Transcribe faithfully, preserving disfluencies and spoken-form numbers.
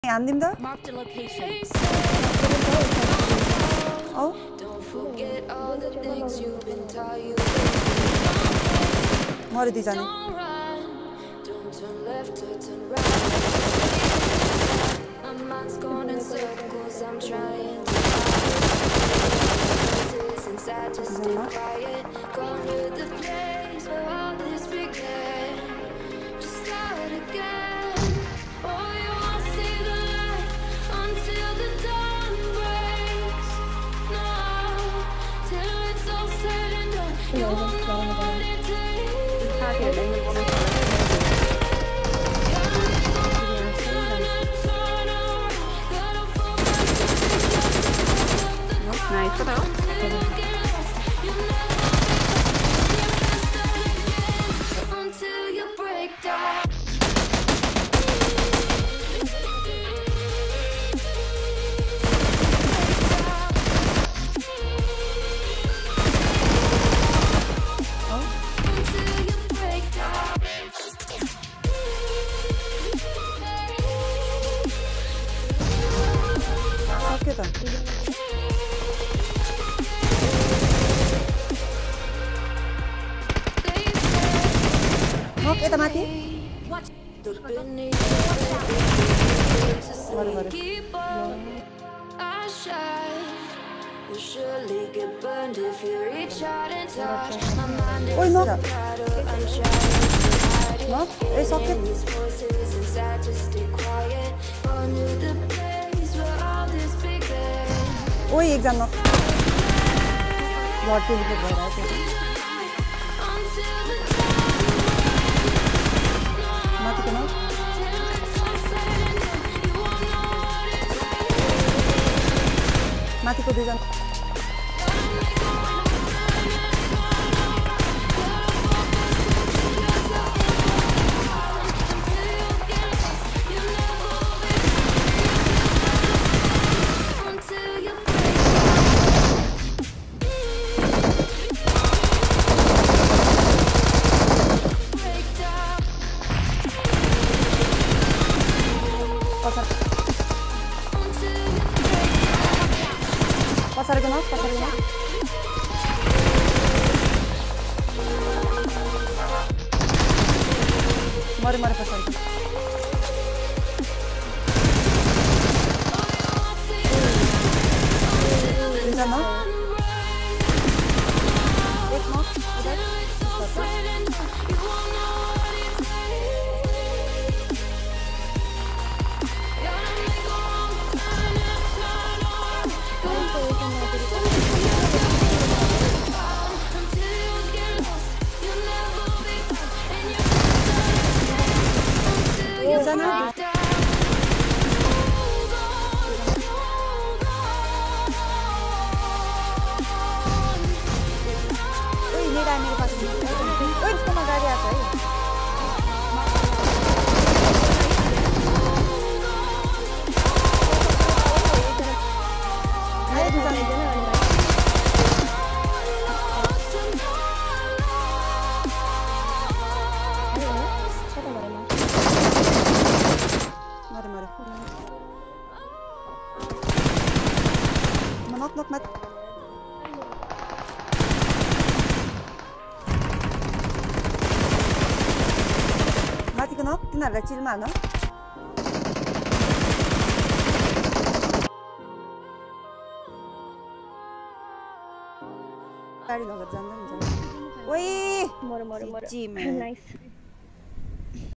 Andim da. Marked a location. Oh. Mori di jani. Nice, what else? Nok, eta mati. Mari, mari. Oi, Nok. Nok, eh, sakit. Oi, exam Nok. What will be the Mati kenal? Mati ko dujan. Pasar. Pasar genos, pasar genos. Mari, mari pasar. Di sana. Wait, no. Udah. Di sana. Oi, ini dah मेरे पास. Oi, इसको मगा दिया था ये. Ayo di sana. Mari, mari. Nok, nok, mat. Mati ko nok, tinarlah chill mana? गाडी लगेर जाँदा हुन्छ. ओइ मर मर मर जी नाइस